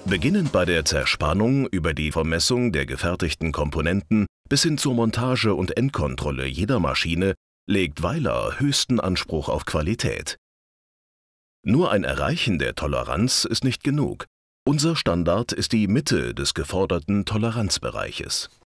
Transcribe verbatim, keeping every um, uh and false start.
Beginnend bei der Zerspannung über die Vermessung der gefertigten Komponenten bis hin zur Montage und Endkontrolle jeder Maschine legt Weiler höchsten Anspruch auf Qualität. Nur ein Erreichen der Toleranz ist nicht genug. Unser Standard ist die Mitte des geforderten Toleranzbereiches.